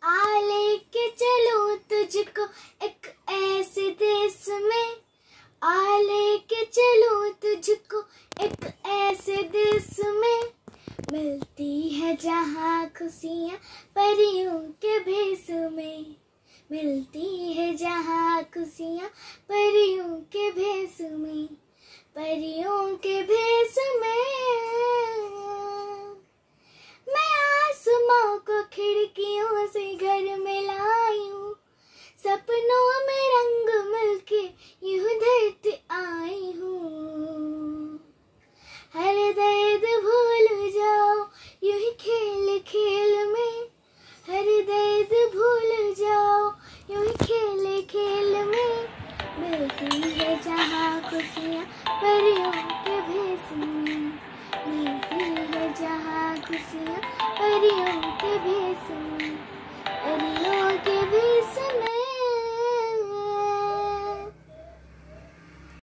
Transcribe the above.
आ लेके चलूं तुझको एक ऐसे देश में, आ लेके चलूं तुझको एक ऐसे देश में, मिलती है जहाँ खुशियाँ परियों के भेष में, मिलती है जहाँ खुशियाँ परियों के भेष में, परियों के भेष में। मैं आसमां को खिड़की